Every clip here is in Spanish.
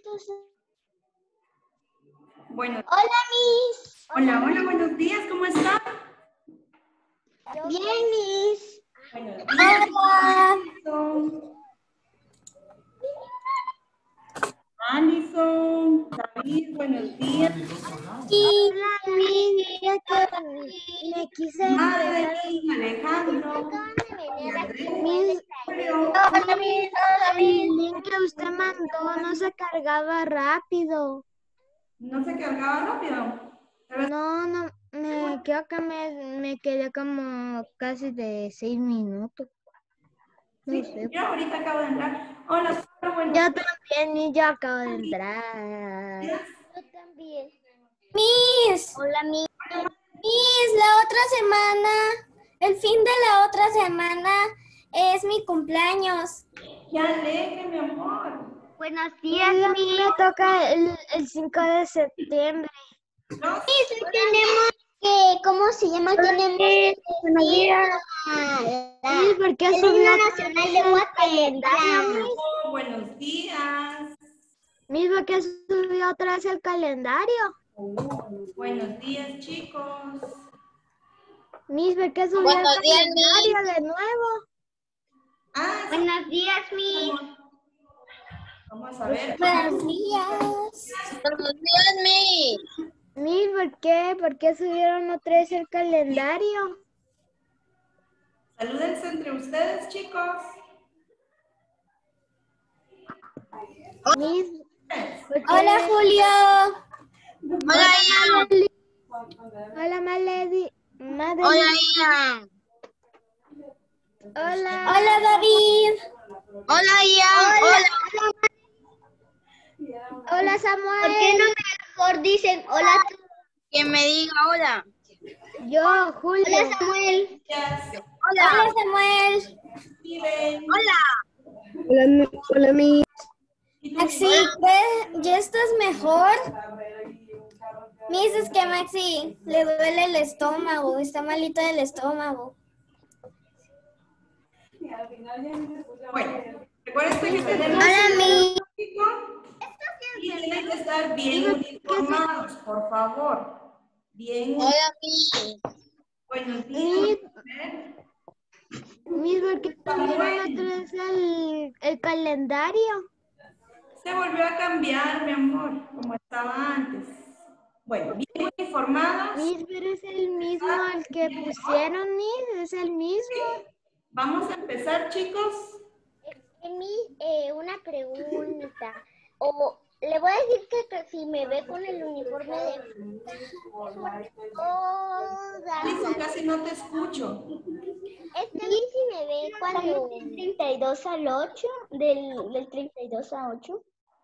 Bueno, Hola, Miss. hola, hola, buenos días, ¿cómo están? Bien, Miss. Buenos días. Alison, David, buenos días. Hola, Miss. Mira que me quise entregar. Madeline, Alejandro, Miss, Julio. el link que usted mandó no se cargaba rápido. ¿No se cargaba rápido? No, creo que me quedé como casi de 6 minutos. No Sí, sé. yo ahorita acabo de entrar. Hola, Sara, buenos Yo también, y yo acabo de entrar. días. Yo también. Miss, Hola, Miss. Miss, la otra semana, el fin de la otra semana es mi cumpleaños. ¡Qué alegre, mi amor! Buenos días, a mí me toca el 5 de septiembre. No, Tenemos que, ¿cómo se llama? Tenemos que decir Sí, porque el subió himno otra nacional vez de el Guatemala. calendario. buenos días. Mismo que subió otra vez el calendario. Buenos días, chicos. Mismo que subió Buenos el días, calendario de nuevo. Ah, sí, Buenos días, Miss. vamos a ver. Buenos días. Buenos días, Miss. Mismo, ¿por qué? ¿Por qué subieron otra vez el calendario? Salúdense entre ustedes, chicos. Mismo, ¿por qué? Hola, Julio. Hola, Ian. Hola, Madeline. Hola, Ian. Hola. Hola, David. Hola, Ian. Hola. Hola, ¿Por qué Samuel. no mejor dicen hola tú? Que me diga hola. Yo, Julio. Hola, Samuel. Gracias. Hola. Hola, Samuel. Steven. Hola. Hola, mi. Maxi, ¿ve? ¿Ya estás mejor? Miss, es que a Maxi le duele el estómago, está malito del estómago. Bueno, recuerden que tenemos Hola, Miss. y tienen que estar bien uniformados, por favor. Bien. Hola, Miss. Buenos días. Mismo que subieron otra vez el calendario. Se volvió a cambiar, mi amor, como estaba antes. Bueno, bien uniformados. Mis, pero es el mismo el que pusieron, Mis, es el mismo. Vamos a empezar, chicos. Una pregunta. O le voy a decir que si me ve con el uniforme de todas Alison, las... casi no te escucho. A mí si me ve cuando... Del 32 al 8, del 32 a 8.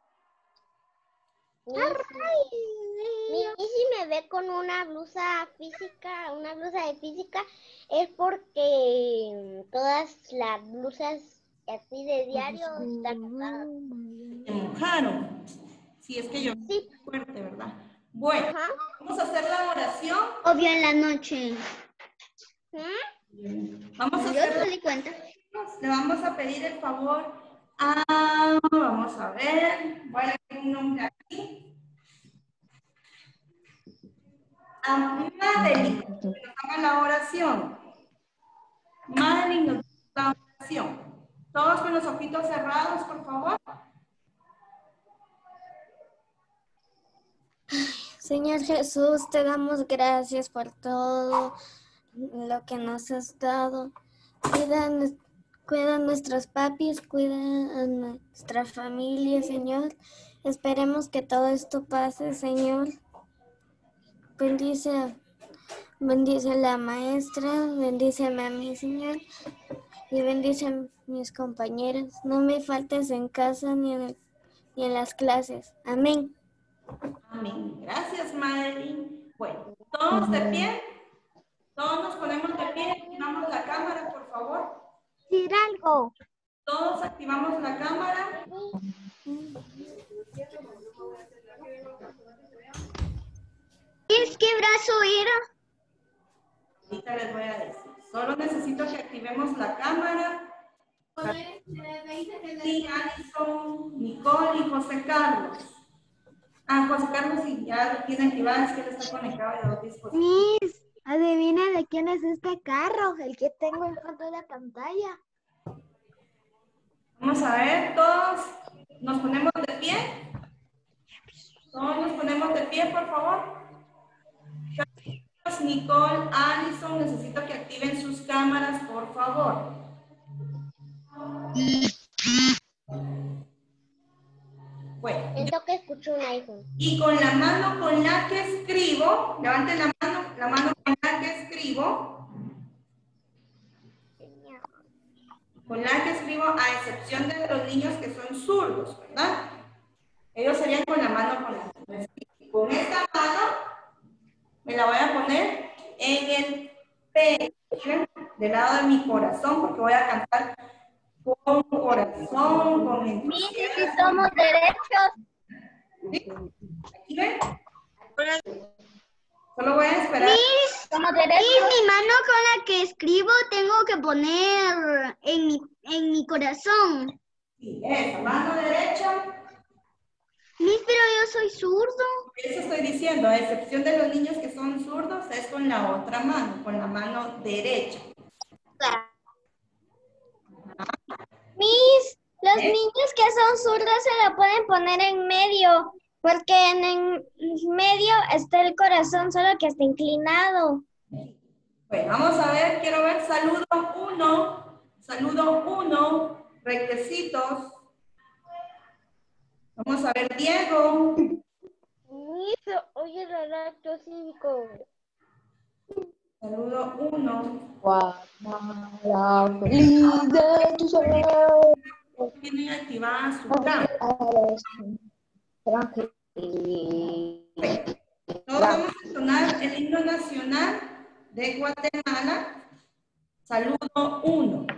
Y si me ve con una blusa física, una blusa de física, es porque todas las blusas así de diario están mojadas. Se mojaron. Si es que yo no Sí. fuerte, ¿verdad? Bueno, Ajá. vamos a hacer la oración. Obvio en la noche. Vamos a Yo hacer no me di cuenta. le vamos a pedir el favor a, vamos a ver, voy a leer un nombre aquí. A Madeline, que nos haga la oración. Madeline nos haga la oración. Todos con los ojitos cerrados, por favor. Señor Jesús, te damos gracias por todo lo que nos has dado. Cuida a nuestros papis, cuida a nuestra familia, Señor. Esperemos que todo esto pase, Señor. Bendice a la maestra, bendíceme a mí, Señor, y bendice a mis compañeros. No me faltes en casa ni en las clases. Amén. Amén. Gracias, Madeline. Bueno, todos de pie. Todos nos ponemos de pie, activamos la cámara, por favor. Decir algo. Todos activamos la cámara. ¿Es qué brazo era? Ahorita les voy a decir. Solo necesito que activemos la cámara. Sí, Alison, Nicole y José Carlos. Ah, José Carlos, sí, ya tiene activada, es que él está conectado de dos dispositivos. Miss, adivina de quién es este carro, el que tengo en fondo de la pantalla. Vamos a ver, todos nos ponemos de pie. Todos nos ponemos de pie, por favor. Nicole, Alison, necesito que activen sus cámaras, por favor. Bueno, Siento que escucho un iPhone. y con la mano con la que escribo, levanten la mano con la que escribo, a excepción de los niños que son zurdos, ¿verdad? Ellos serían con la mano con la que escribo. Con esta mano me la voy a poner en el pecho, del lado de mi corazón, porque voy a cantar con corazón, con entusiasmo. Si somos derechos. ¿Sí? ¿Aquí ven? Solo voy a esperar. Somos Y derechos. mi mano con la que escribo tengo que poner en mi corazón. Sí, esa mano derecha. Miss, pero yo soy zurdo. Eso estoy diciendo, a excepción de los niños que son zurdos, es con la otra mano, con la mano derecha. Miss, los niños que son zurdos se la pueden poner en medio, porque en el medio está el corazón, solo que está inclinado. Bueno, vamos a ver, quiero ver, saludo uno, rectecitos. Vamos a ver, Diego. Oye, el acto cívico. Saludo 1. Tienen activada su cámara. Todos vamos a sonar el himno nacional de Guatemala. Saludo 1.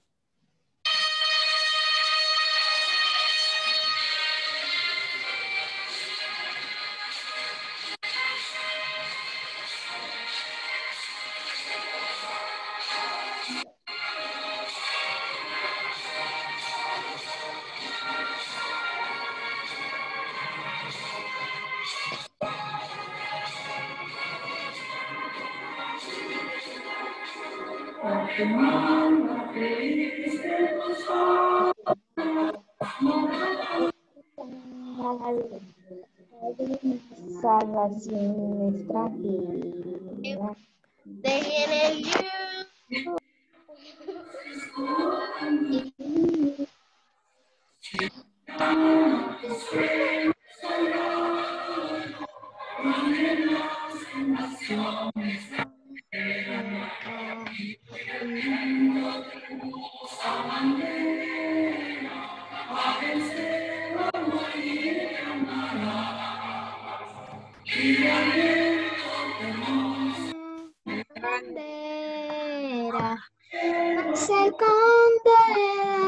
Bandera, se condena.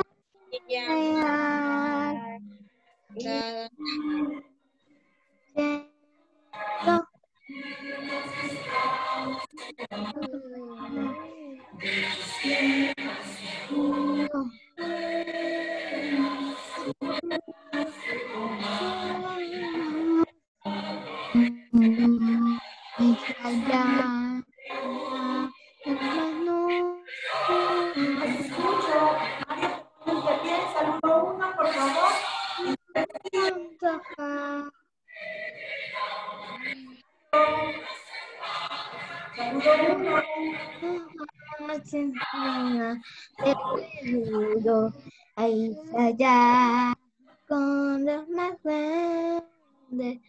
Saludo 1, por favor. Ahí allá con los más grandes.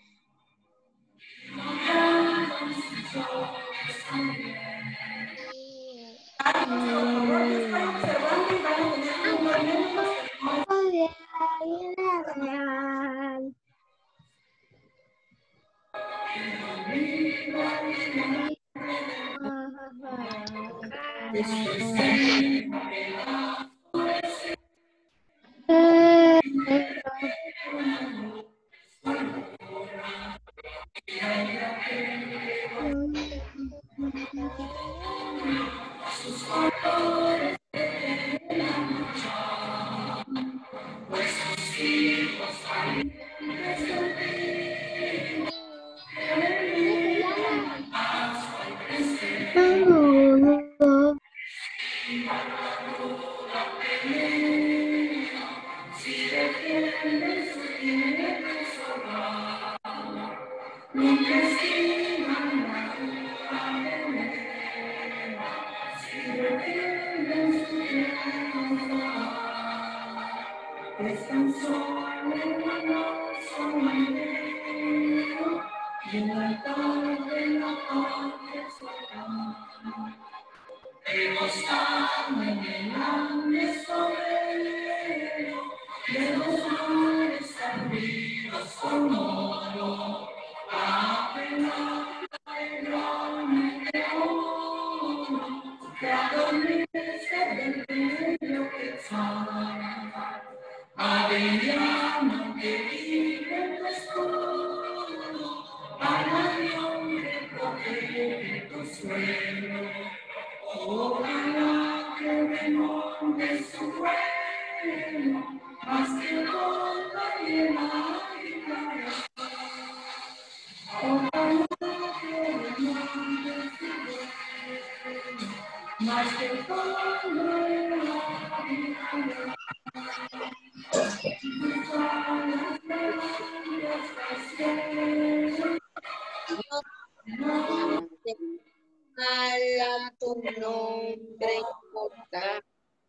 Tu nombre importante.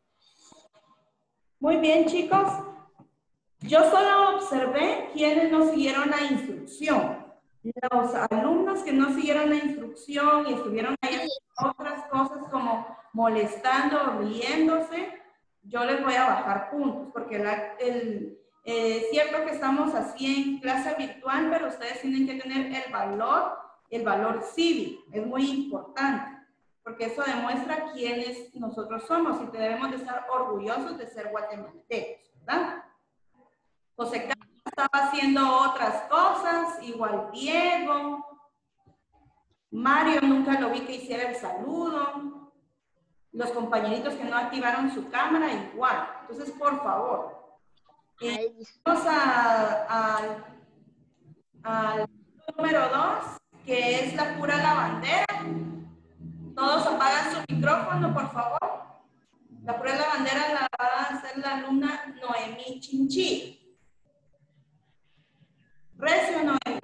Muy bien, chicos. Yo solo observé quienes no siguieron la instrucción. Los alumnos que no siguieron la instrucción y estuvieron ahí haciendo otras cosas como molestando o riéndose, yo les voy a bajar puntos, porque es cierto que estamos así en clase virtual, pero ustedes tienen que tener el valor cívico. Es muy importante, porque eso demuestra quiénes nosotros somos y que debemos de estar orgullosos de ser guatemaltecos, ¿verdad? José Carlos estaba haciendo otras cosas, igual Diego. Mario nunca lo vi que hiciera el saludo. Los compañeritos que no activaron su cámara, igual. Entonces, por favor, vamos al número 2, que es la pura lavandera. Todos apagan su micrófono, por favor. La pura lavandera la va a hacer la alumna Noemí Chinchilla. Recio, Noemí.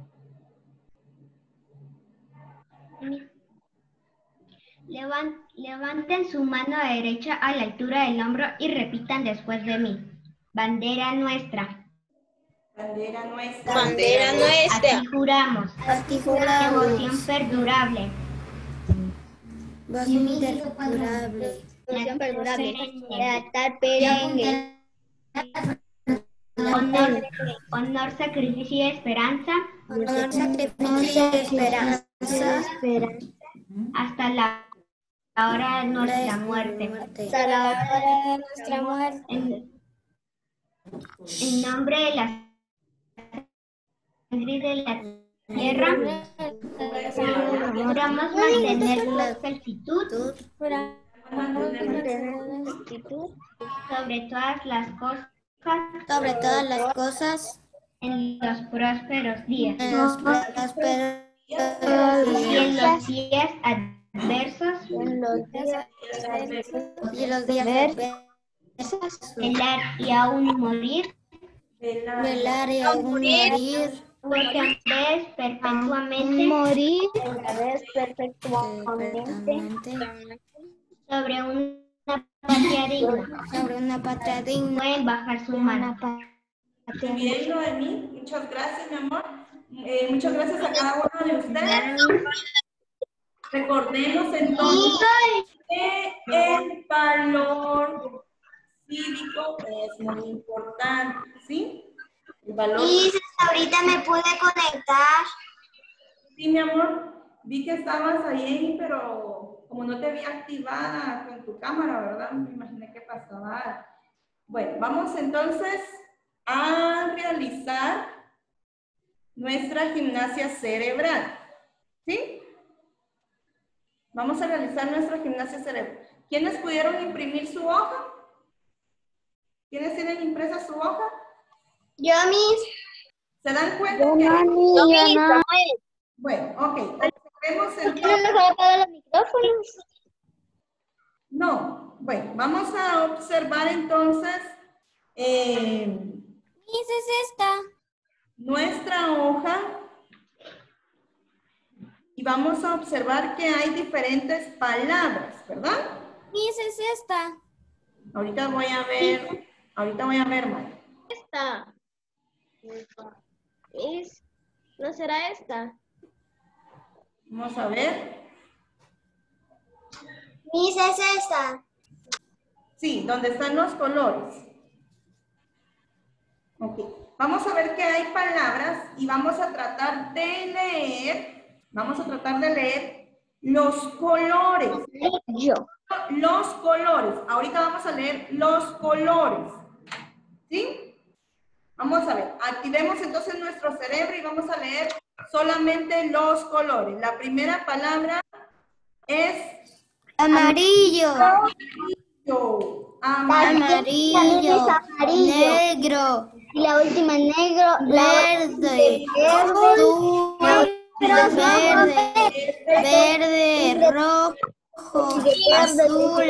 Levanten su mano derecha a la altura del hombro y repitan después de mí. Bandera nuestra. Bandera nuestra. Bandera nuestra. Aquí juramos. Aquí juramos. Devoción perdurable. Devoción perdurable. Lealtad perenne. Honor, sacrificio y esperanza. Honor, sacrificio y esperanza. Hasta la hora de nuestra muerte. Hasta la hora de nuestra muerte. En nombre de la sangre de la tierra, juramos mantener exactitud sobre todas las cosas. Sobre todas las cosas. En los prósperos días. En los prósperos Y en los días adversos. Y los días adversos. Velar y aún morir. Velar y aún morir. Porque vez perpetuamente. Morir. Sobre una patria digna. Sobre una patria digna. Pueden bajar su mano. Muy bien, Noemí. Muchas gracias, mi amor. Muchas gracias a cada uno de ustedes. Recordemos entonces que el valor cívico es muy importante, ¿sí? El valor. Y ahorita me pude conectar. Sí, mi amor. Vi que estabas ahí, pero como no te vi activada con tu cámara, ¿verdad? Me imaginé que pasaba. Bueno, vamos entonces a realizar nuestra gimnasia cerebral, ¿sí? Vamos a realizar nuestra gimnasia cerebral. ¿Quiénes pudieron imprimir su hoja? ¿Quiénes tienen impresa su hoja? Yo, Miss. ¿Se dan cuenta? Bueno, ok. Observemos entonces. ¿No apagar los micrófonos? No. Bueno, vamos a observar entonces Miss, es esta. Nuestra hoja. Y vamos a observar que hay diferentes palabras, ¿verdad? Miss, es esta. Ahorita voy a ver, Mari. Esta. ¿No será esta? Vamos a ver. Miss, es esta. Sí, donde están los colores. Ok. Vamos a ver que hay palabras y vamos a tratar de leer. Vamos a tratar de leer los colores. Yo. Los colores. Ahorita vamos a leer los colores. ¿Sí? Vamos a ver. Activemos entonces nuestro cerebro y vamos a leer solamente los colores. La primera palabra es Amarillo. amarillo. Amarillo. Amarillo. Negro. Y la última negro. Verde. Azul. Verde. Rojo. Azul.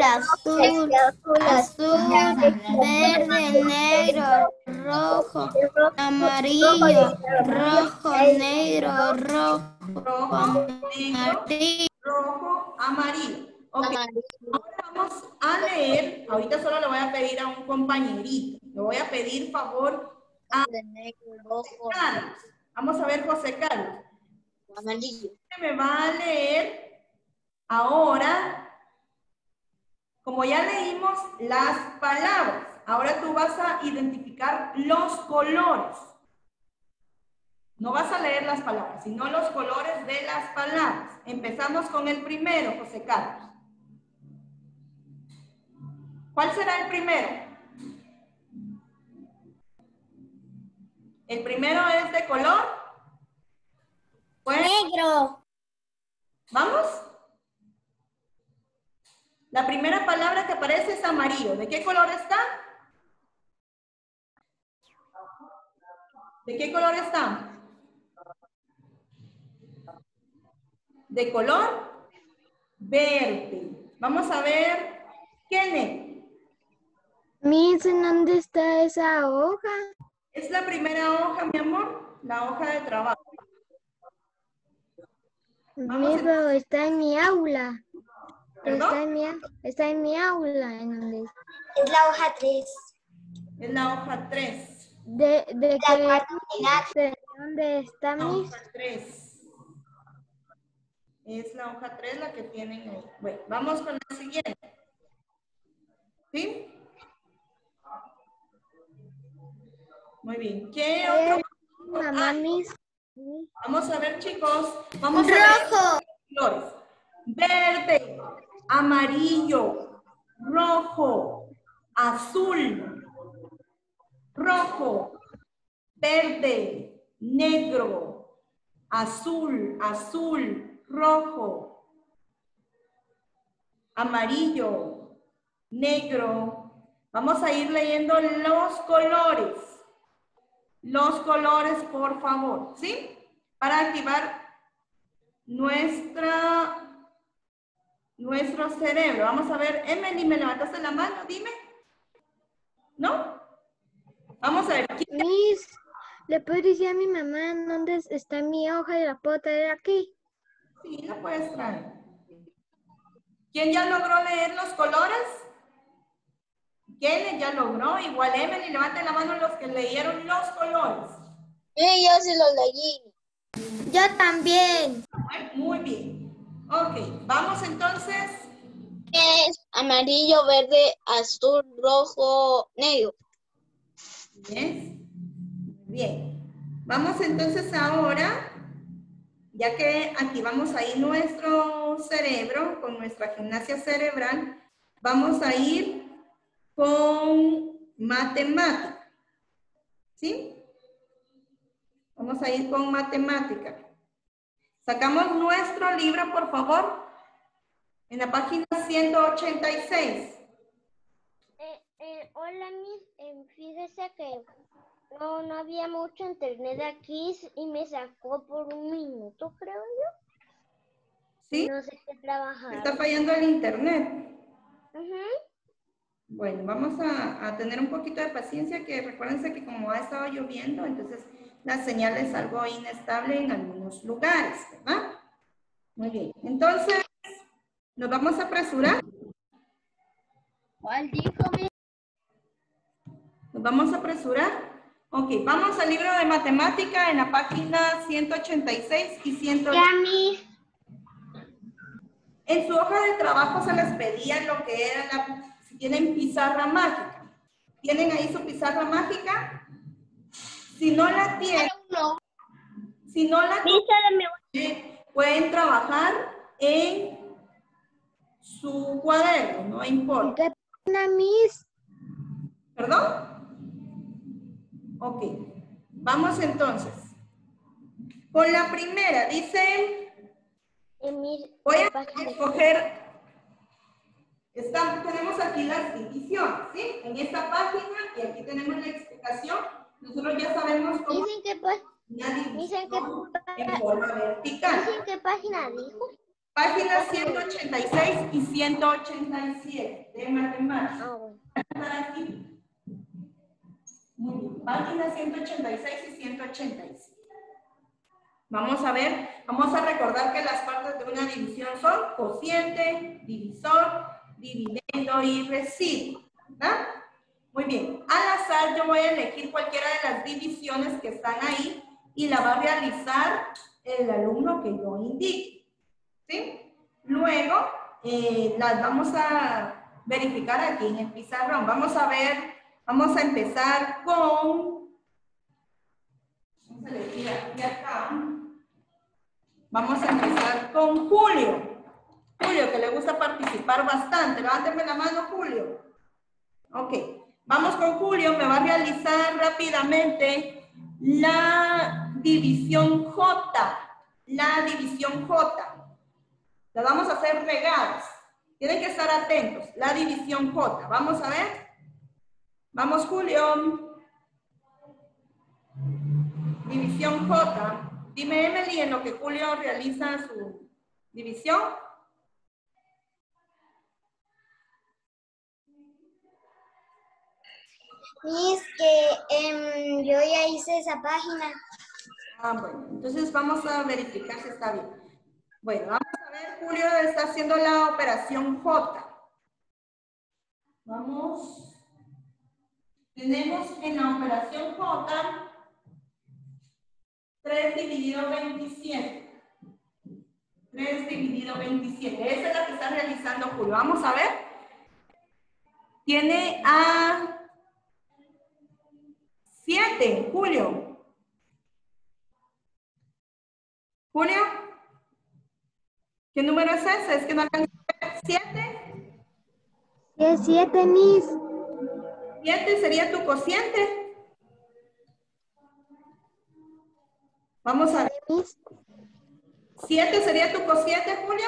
Verde. Negro. Rojo. Amarillo. Rojo. Negro. Rojo. Rojo, negro, rojo, amarillo. Ok. Amarillo. Ahora vamos a leer. Ahorita solo le voy a pedir a un compañerito. Le voy a pedir favor De negro, rojo, Carlos. Vamos a ver, José Carlos. amarillo. Me va a leer ahora, como ya leímos las palabras, ahora tú vas a identificar los colores. No vas a leer las palabras, sino los colores de las palabras. Empezamos con el primero, José Carlos. ¿Cuál será el primero? El primero es de color. Pues, Negro. ¿vamos? La primera palabra que aparece es amarillo. ¿De qué color está? ¿De qué color está? De color verde. Vamos a ver, Kenneth. Miss, ¿en dónde está esa hoja? Es la primera hoja, mi amor, la hoja de trabajo. Miss, pero está en mi aula. ¿Perdón? Está en mi aula. ¿En dónde está? Es la hoja 3. Es la hoja 3. ¿De La qué? cuarta unidad. ¿De dónde está La Miss? hoja 3. Es la hoja 3 la que tienen ahí. Bueno, vamos con la siguiente. ¿Sí? Muy bien. ¿Qué otro? Mamá, Miss. Vamos a ver, chicos. Vamos a ver los colores. Verde, amarillo, rojo, azul, rojo, verde, negro, azul, rojo, amarillo, negro. Vamos a ir leyendo los colores. Los colores, por favor, ¿sí? Para activar nuestro cerebro. Vamos a ver, Emily, ¿me levantaste la mano? Dime. ¿No? Vamos a ver. Miss, ¿le puedo decir a mi mamá en dónde está mi hoja y la puedo traer aquí? Sí, la puedes traer. ¿Quién ya logró leer los colores? ¿Quién ya logró? Igual Emily, levanten la mano los que leyeron los colores. Sí, yo sí lo leí. Yo también. Muy bien. Ok, vamos entonces. Es amarillo, verde, azul, rojo, negro. Bien. Bien. Vamos entonces ahora, ya que activamos ahí nuestro cerebro con nuestra gimnasia cerebral, vamos a ir con matemática. ¿Sí? Vamos a ir con matemática. Sacamos nuestro libro, por favor, en la página 186. Hola, Miss. Fíjese que no había mucho internet aquí y me sacó por un minuto, creo yo. ¿Sí? No sé qué trabajar. Está fallando el internet. Bueno, vamos a tener un poquito de paciencia, que recuérdense que como ha estado lloviendo, entonces la señal es algo inestable en algunos lugares, ¿verdad? Muy bien, entonces nos vamos a apresurar. ¿Cuál dijo? Nos vamos a apresurar. Ok, vamos al libro de matemática en la página 186 y 100. Ya, Miss. En su hoja de trabajo se les pedía lo que era si tienen pizarra mágica. ¿Tienen ahí su pizarra mágica? Si no la tienen, pueden trabajar en su cuaderno, no importa. ¿Qué pena, Miss? ¿Perdón? Ok, vamos entonces. Con la primera, dice, voy a escoger, tenemos aquí las divisiones, ¿sí? En esta página, y aquí tenemos la explicación, nosotros ya sabemos cómo Dicen que una división en ¿Dicen forma vertical. qué página dijo? Páginas 186 y 187 de matemáticas. Ah, bueno. Están aquí. Muy bien, páginas 186 y 187. Vamos a ver, vamos a recordar que las partes de una división son cociente, divisor, dividendo y residuo, ¿verdad? Muy bien, al azar yo voy a elegir cualquiera de las divisiones que están ahí y la va a realizar el alumno que yo indique, ¿sí? Luego las vamos a verificar aquí en el pizarrón. Vamos a ver, vamos a empezar con, vamos a elegir aquí acá. Vamos a empezar con Julio. Julio, que le gusta participar bastante. Levánteme la mano, Julio. Ok. Vamos con Julio. Me va a realizar rápidamente la división J. La división J. La vamos a hacer regadas. Tienen que estar atentos. La división J. Vamos a ver. Vamos, Julio. División J. Dime, Emily, en lo que Julio realiza su división. Miss, que yo ya hice esa página. Ah, bueno, entonces vamos a verificar si está bien. Bueno, vamos a ver, Julio está haciendo la operación J. Vamos. Tenemos en la operación J 3 dividido 27. 3 dividido 27. Esa es la que está realizando Julio. Vamos a ver. Tiene a 7, Julio. Julio. ¿Qué número es ese? Es que no alcanzo a ver. 7. Sí, es 7, Miss. 7 sería tu cociente. Vamos a ver. Miss. 7 sería tu cociente, Julio.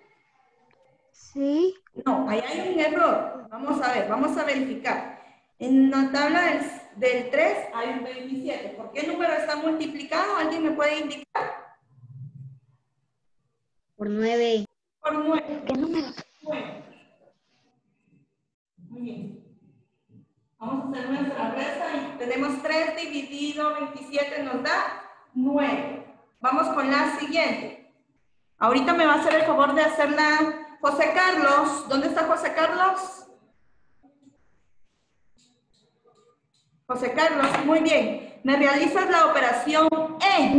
Sí. No, ahí hay un error. Vamos a ver, vamos a verificar. En la tabla del 3 hay un 27. ¿Por qué número está multiplicado? ¿Alguien me puede indicar? Por 9. Por 9. ¿Qué número? 9. Muy bien. Vamos a hacer nuestra resta y tenemos 3 dividido 27 nos da 9. Vamos con la siguiente. Ahorita me va a hacer el favor de hacerla José Carlos. ¿Dónde está José Carlos? José Carlos, muy bien. Me realizas la operación en.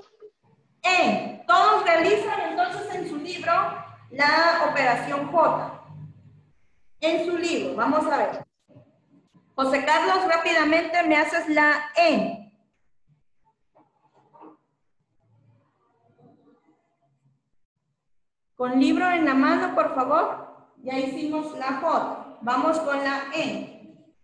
Todos realizan entonces en su libro la operación J. En su libro, vamos a ver. José Carlos, rápidamente me haces la en. Con libro en la mano, por favor. Ya hicimos la J. Vamos con la en.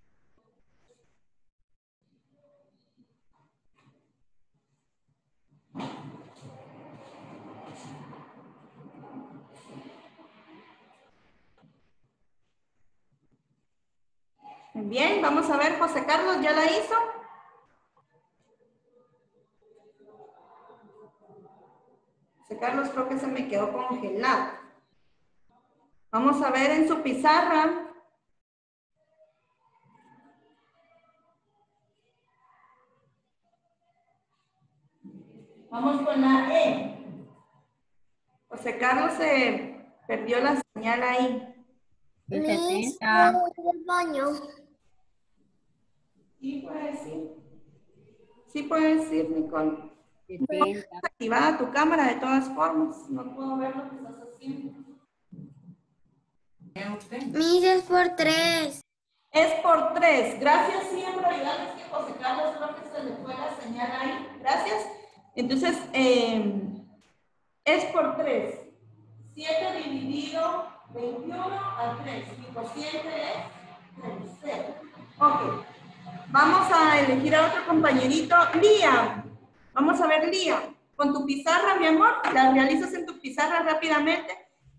Bien, vamos a ver, José Carlos, ¿ya la hizo? José Carlos creo que se me quedó congelado. Vamos a ver en su pizarra. Vamos con la E. José Carlos se perdió la señal ahí. Miss, Miss, ¿puedo ir al baño? Sí, puede decir. Sí, puede decir, Nicole. 70. Activada tu cámara de todas formas. No puedo ver lo que estás haciendo. ¿Ve usted? Miss, es por 3. Es por 3. Gracias siempre. Ayudarles que José Carlos creo que se le fue la señal ahí. Gracias. Entonces, es por 3. 7 dividido 21 a 3. Mi cociente es 3. Ok. Vamos a elegir a otro compañerito. Lía. Vamos a ver, Lía. Con tu pizarra, mi amor, la realizas en tu pizarra rápidamente.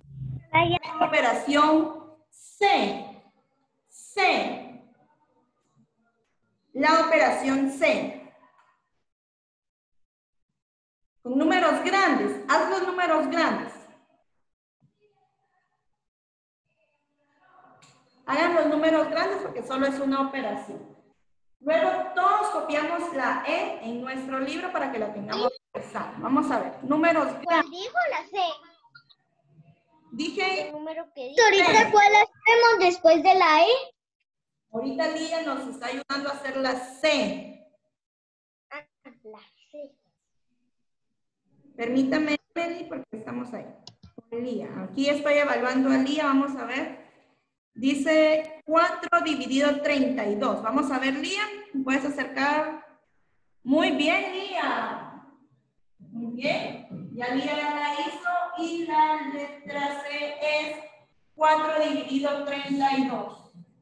Operación C. C. La operación C. Con números grandes. Haz los números grandes. Hagan los números grandes porque solo es una operación. Luego todos copiamos la E en nuestro libro para que la tengamos presente. Vamos a ver. Números ¿Cuál grandes. dijo la C? Dije, ¿El número que dijo? ahorita, ¿cuál hacemos después de la E? ahorita Lía nos está ayudando a hacer la C. Ah, la C. Permítame, Meli, porque estamos ahí. Con Lía. Aquí estoy evaluando a Lía. Vamos a ver. Dice 4 dividido 32. Vamos a ver, Lía. ¿Puedes acercar? Muy bien, Lía. Muy bien. Ya Lía ya la hizo. Y la letra C es 4 dividido 32.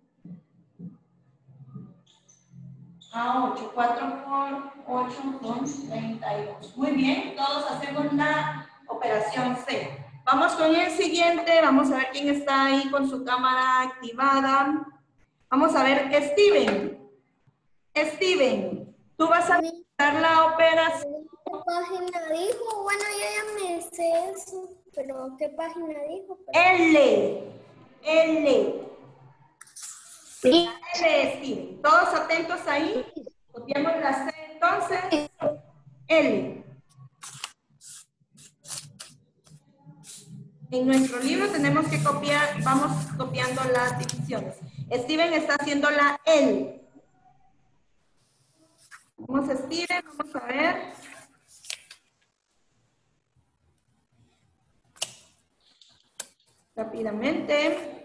A 8. 4 por 8 son 32. Muy bien. Todos hacemos la operación C. Vamos con el siguiente. Vamos a ver quién está ahí con su cámara activada. Vamos a ver, Steven. Steven, tú vas a realizar la operación. ¿Qué página dijo? Bueno, yo ya me sé eso, pero ¿qué página dijo? L. L. L, Steven. Todos atentos ahí. Copiamos la C entonces. L. En nuestro libro tenemos que copiar, vamos copiando las divisiones. Steven está haciendo la L. Vamos a Steven, vamos a ver. Rápidamente.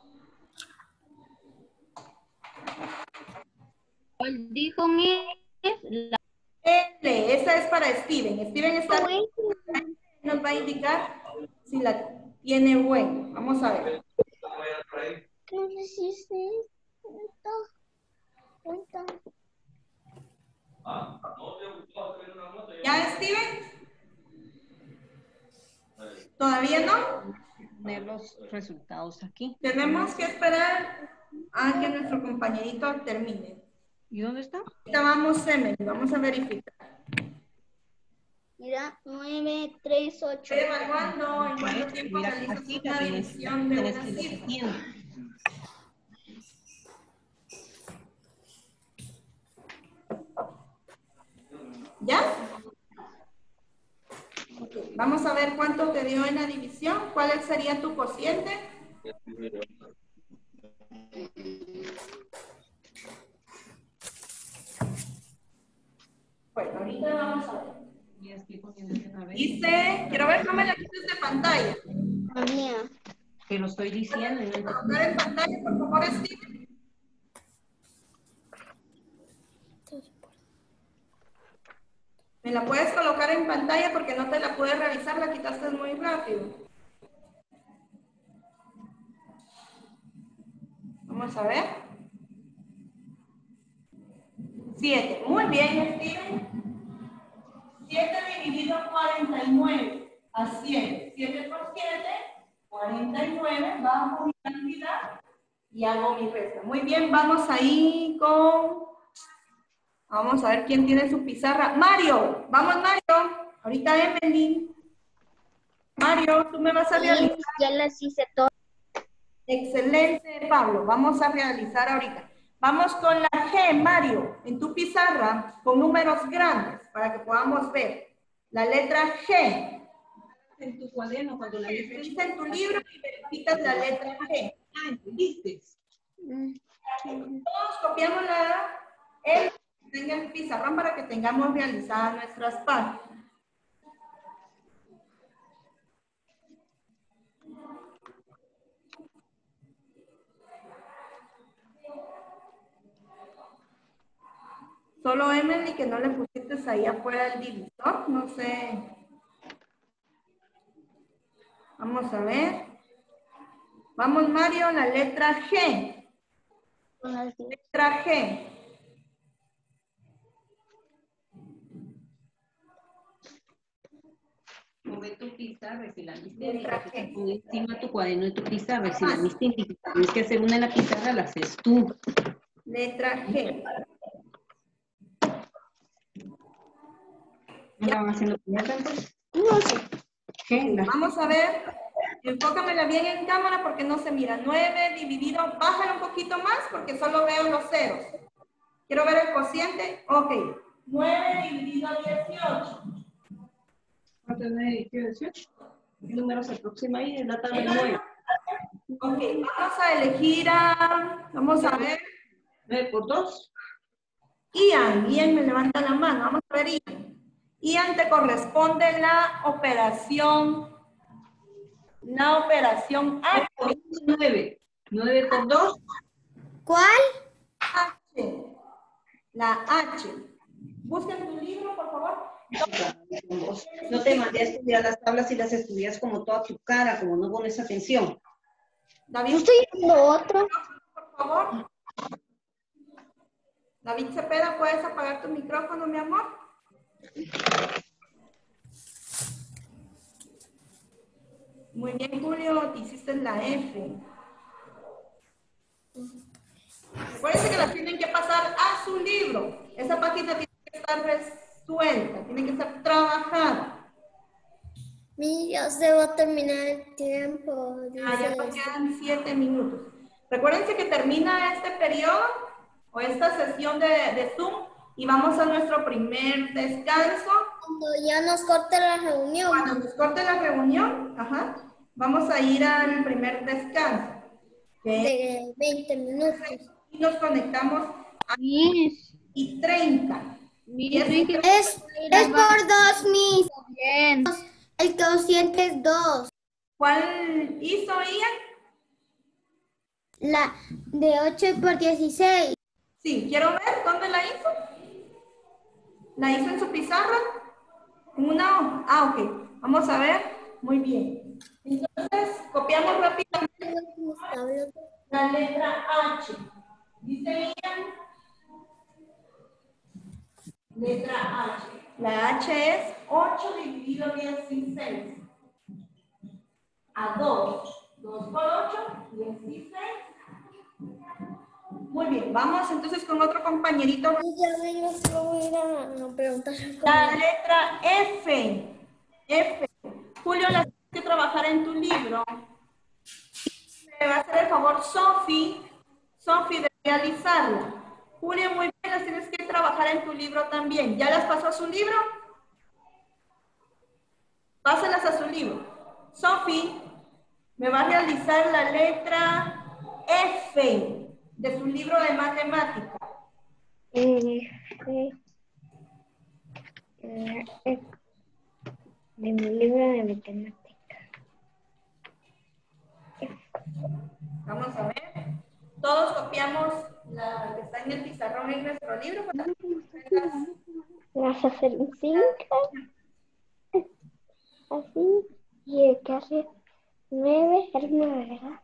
¿Cuál dijo Miss? La L, esa es para Steven. Steven está, nos va a indicar si la tiene buena. Vamos a ver. No sé si es esta. Cuenta. ¿Ya, Steven? ¿Todavía no? Poner los resultados aquí. Tenemos que esperar a que nuestro compañerito termine. ¿Y dónde está? Ahorita vamos, Emily, vamos a verificar. Mira, 9, 3, 8. Estoy evaluando en cuánto tiempo Mira, realizas aquí una división de tenés una que ir cifra. haciendo. ¿Ya? Ok, vamos a ver cuánto te dio en la división. ¿Cuál sería tu cociente? Bueno, ahorita vamos a ver. Y estoy poniendo de una vez. Dice, quiero ver, no me la quites de pantalla. Mía. Que lo estoy diciendo. Y no entiendo. Colocar en pantalla, por favor, Steven. ¿Me la puedes colocar en pantalla porque no te la pude revisar? La quitaste muy rápido. Vamos a ver. 7. Muy bien, Steven. 7 dividido 49 a 7. 7 por 7, 49. Bajo mi cantidad y hago mi resta. Muy bien, vamos ahí con... Vamos a ver quién tiene su pizarra. Mario, vamos Mario. Ahorita Emily. Mario, tú me vas a realizar. Ya las hice todas. Excelente, Pablo. Vamos a realizar ahorita. Vamos con la G, Mario, en tu pizarra, con números grandes, para que podamos ver. La letra G. En tu cuaderno, cuando la letra Revisa en tu libro y verificas la letra G. ¿entendiste? Todos copiamos el en el pizarrón para que tengamos realizadas nuestras páginas. Solo Emily, que no le pusiste ahí afuera el divisor, no sé. Vamos a ver. Vamos, Mario, la letra G. Letra G. Mueve tu pizarra y si la Letra G. pon encima tu cuaderno de tu pizarra. Si la tienes que hacer una en la pizarra, la haces tú. Letra G. ¿No la van haciendo primero entonces? No sé. G, la Vamos a ver. Enfócamela bien en cámara porque no se mira. 9 dividido, bájalo un poquito más porque solo veo los ceros. Quiero ver el cociente. Ok. 9 dividido 18. ¿Cuánto es 9 dividido 18? ¿Qué número se aproxima ahí? Es la tabla de 9. Ok, vamos a elegir a... Vamos a ver. 9 por 2. Ian, Ian me levanta la mano. Vamos a ver, Ian. Ian, te corresponde la operación H. 9. 9 por 2. ¿Cuál? H. La H. Busca en tu libro, por favor. No te mandé a estudiar las tablas y las estudias como toda tu cara, como no pones atención. David, Estoy haciendo otro. por favor. David Cepeda, ¿puedes apagar tu micrófono, mi amor? Muy bien, Julio, te hiciste la F. Recuerden que las tienen que pasar a su libro. Esa página tiene que estar resuelta, tiene que estar trabajada. Ya se va a terminar el tiempo. Ya nos quedan 7 minutos. Recuérdense que termina este periodo o esta sesión de Zoom y vamos a nuestro primer descanso. Cuando ya nos corte la reunión. Cuando nos corte la reunión, vamos a ir al primer descanso. De 20 minutos. Y nos conectamos a Miss, 30. Es por 2, Miss. bien. El cociente es 2. ¿Cuál hizo Ian? La de 8 por 16. Sí, quiero ver dónde la hizo. ¿La hizo en su pizarra? ¿En una hoja? Ah, ok. Vamos a ver. Muy bien. Entonces, copiamos rápidamente la letra H. Dice Ian. Letra H. La H es 8 dividido 16. A 2. 2 por 8, 16. Muy bien, vamos entonces con otro compañerito. Ya vengo, voy a ir a preguntar. La letra F. F. Julio, la tienes que trabajar en tu libro. Me va a hacer el favor Sofi de realizarla. Julio, muy bien, las tienes que trabajar en tu libro también. ¿Ya las pasó a su libro? Pásalas a su libro. Sofi, me va a realizar la letra F de su libro de matemáticas. De mi libro de matemáticas. Vamos a ver. Todos copiamos la que está en el pizarrón en nuestro libro. Vas a hacer un 5. Así. Y el que hace 9 es 9, ¿verdad?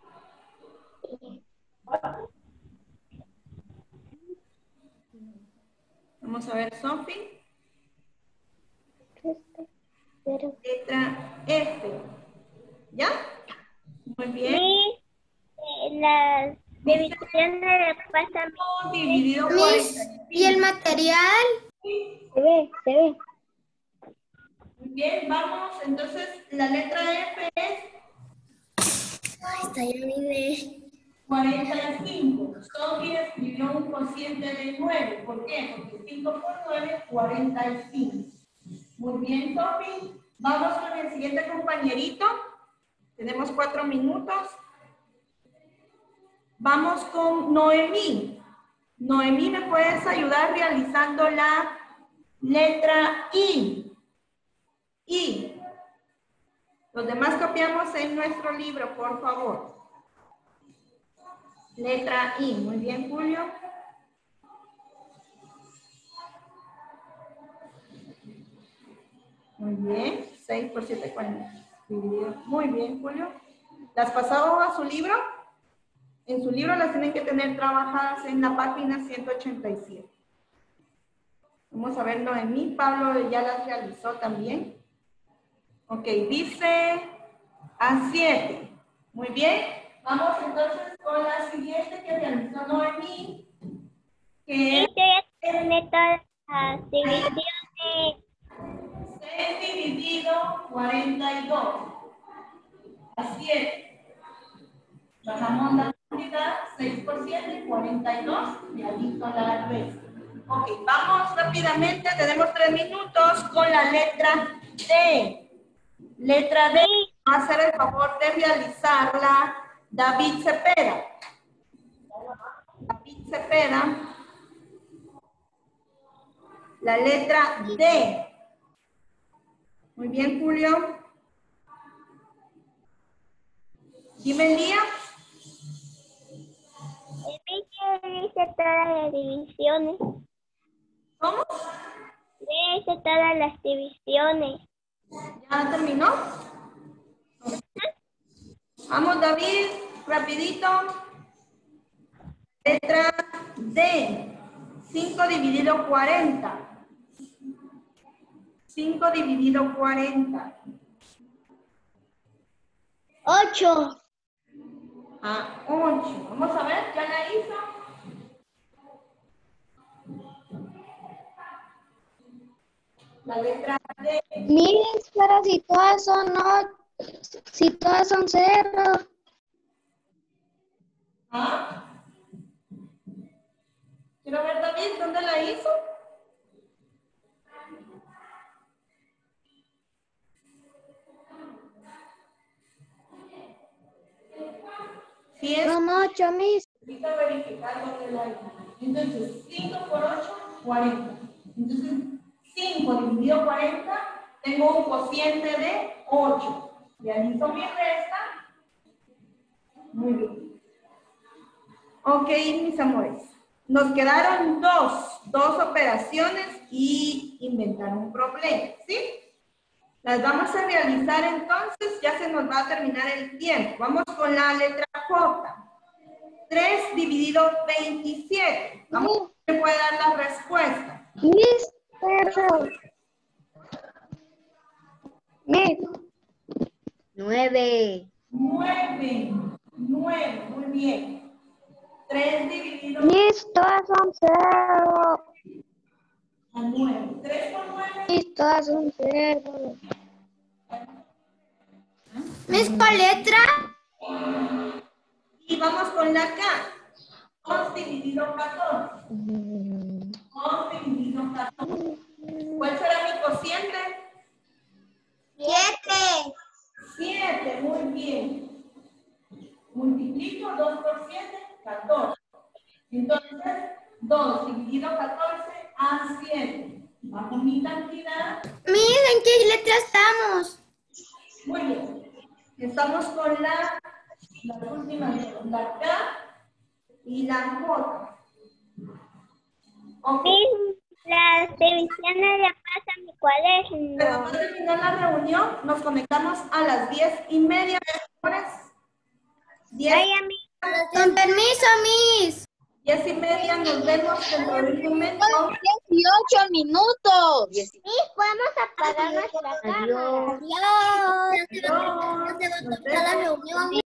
Vamos a ver, Sofi. Pero Letra F. ¿Ya? Muy bien. las divisiones de pasan Dividido por Miss, ¿y el material? se ve. Muy bien, vamos. Entonces, la letra F es Está ya vine. 45. Sofi escribió un cociente de 9. ¿Por qué? Porque 5 por 9 es 45. Muy bien, Sofi. Vamos con el siguiente compañerito. Tenemos 4 minutos. Vamos con Noemí. Noemí, ¿me puedes ayudar realizando la letra I? I. Los demás copiamos en nuestro libro, por favor. Letra I. Muy bien, Julio. Muy bien. 6 por 7, 40. Muy bien, Julio. ¿Las pasó a su libro? En su libro las tienen que tener trabajadas en la página 187. Vamos a ver, Noemí. Pablo ya las realizó también. Ok, dice a 7. Muy bien. Vamos entonces con la siguiente que realizó Noemí. Que es Tiene todas las divisiones. 6 dividido 42. A 7. Bajamos la cantidad, 6 por 7, 42. Y ahí con la resta. Ok, vamos rápidamente. Tenemos 3 minutos con la letra D. Letra D. Va a hacer el favor de realizarla David Cepeda. David Cepeda. La letra D. Muy bien, Julio. Dime, Lía. Dice todas las divisiones. ¿Cómo? Dice todas las divisiones. ¿Ya terminó? Vamos, David, rapidito. Letra D. 5 dividido 40. 5 dividido 40. 8. A 8. Vamos a ver, ¿ya la hizo? La letra D. Miss, pero si todas son si todas son 0. ¿Ah? Quiero ver, David, ¿dónde la hizo? Si es... Son 8, Miss. Necesito verificar dónde la hizo. Entonces, 5 por 8, 40. Entonces, 5 dividido 40, tengo un cociente de 8. Realizo mi resta. Muy bien. Ok, mis amores. Nos quedaron dos operaciones y inventar un problema, ¿sí? Las vamos a realizar entonces, ya se nos va a terminar el tiempo. Vamos con la letra J. 3 dividido 27. Vamos a ver si puede dar la respuesta. Miss, pero... Miss. 9. 9. Muy bien. 3 dividido Miss, todas son 0. a 9. 3 por 9. Miss, todas son 0. ¿Miss cuál letra? Y vamos con la K. 2 dividido 14. 2 dividido 14. ¿Cuál será mi cociente? 7. 7, muy bien. Multiplico 2 por 7, 14. Entonces, 2 dividido 14 a 7. Bajo mi cantidad. Miss, ¿en qué letra estamos? Muy bien. Estamos con las últimas, la K y la J. Ok. Las divisiones la pasan mi cuaderno. Pero para terminar la reunión, nos conectamos a las 10:30. 10. Con permiso, Miss. 10:30, nos vemos dentro de un momento. 18 minutos. Sí, vamos a apagar nuestra cámara. Adiós. Adiós. Ya se va a terminar la reunión.